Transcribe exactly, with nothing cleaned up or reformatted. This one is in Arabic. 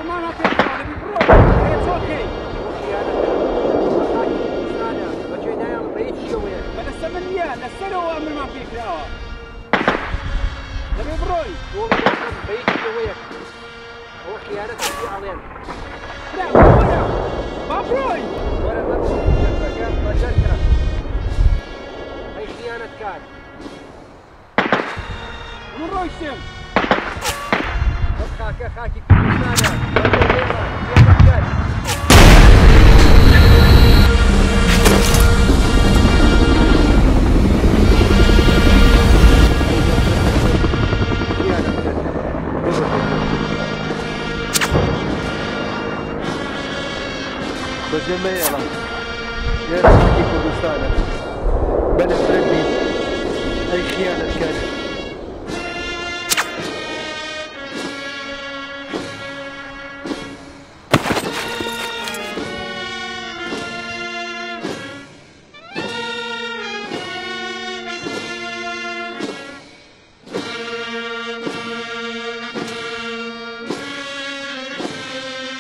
ما نعطيك نبي بروح. It's okay. أنا السمنية نسلوا وأمر ما فيك لا. نبي بروي. هو بيت شوية. هو خيانة في علينا. لا ولا ما بروي. ولا بروي. مكان مشكلة. هاي خيانة كان. من روي سم. خاكة خاكي كل سنة. خيانة كان. بس ما يلا يا رب كردستان بلد ربي اي خيانه كانت